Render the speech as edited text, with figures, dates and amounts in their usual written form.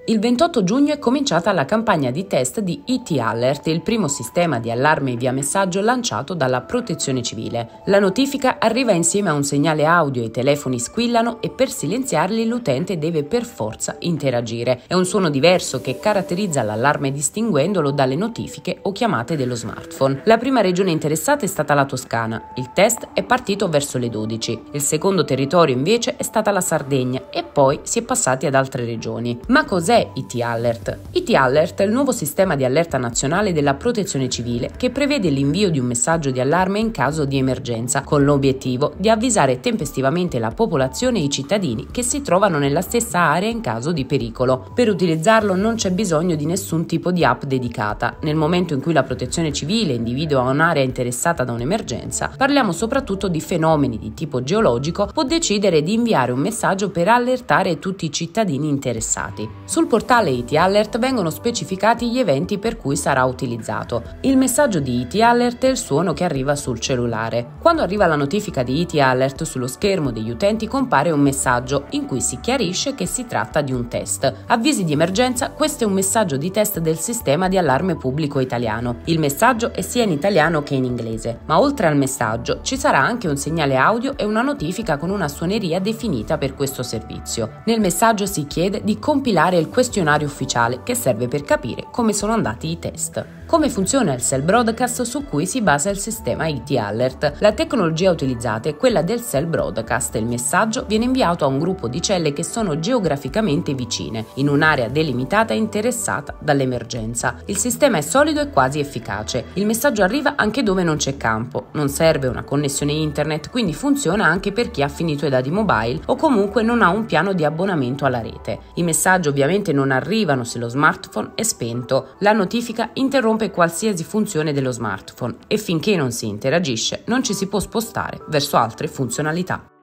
Il 28 giugno è cominciata la campagna di test di IT Alert, il primo sistema di allarme via messaggio lanciato dalla Protezione Civile. La notifica arriva insieme a un segnale audio, i telefoni squillano e per silenziarli l'utente deve per forza interagire. È un suono diverso che caratterizza l'allarme distinguendolo dalle notifiche o chiamate dello smartphone. La prima regione interessata è stata la Toscana. Il test è partito verso le 12. Il secondo territorio invece è stata la Sardegna e poi si è passati ad altre regioni. Ma cos'è IT Alert? IT Alert è il nuovo sistema di allerta nazionale della Protezione Civile che prevede l'invio di un messaggio di allarme in caso di emergenza, con l'obiettivo di avvisare tempestivamente la popolazione e i cittadini che si trovano nella stessa area in caso di pericolo. Per utilizzarlo non c'è bisogno di nessun tipo di app dedicata. Nel momento in cui la Protezione Civile individua un'area interessata da un'emergenza, parliamo soprattutto di fenomeni di tipo geologico, può decidere di inviare un messaggio per allertare tutti i cittadini interessati. Sul portale IT Alert vengono specificati gli eventi per cui sarà utilizzato. Il messaggio di IT Alert è il suono che arriva sul cellulare. Quando arriva la notifica di IT Alert, sullo schermo degli utenti compare un messaggio in cui si chiarisce che si tratta di un test. Avvisi di emergenza, questo è un messaggio di test del sistema di allarme pubblico italiano. Il messaggio è sia in italiano che in inglese, ma oltre al messaggio ci sarà anche un segnale audio e una notifica con una suoneria definita per questo servizio. Nel messaggio si chiede di compilare il questionario ufficiale che serve per capire come sono andati i test. Come funziona il cell broadcast su cui si basa il sistema IT Alert? La tecnologia utilizzata è quella del cell broadcast. Il messaggio viene inviato a un gruppo di celle che sono geograficamente vicine, in un'area delimitata e interessata dall'emergenza. Il sistema è solido e quasi efficace. Il messaggio arriva anche dove non c'è campo. Non serve una connessione internet, quindi funziona anche per chi ha finito i dati mobile o comunque non ha un piano di abbonamento alla rete. I messaggi ovviamente non arrivano se lo smartphone è spento. La notifica interrompe qualsiasi funzione dello smartphone e finché non si interagisce non ci si può spostare verso altre funzionalità.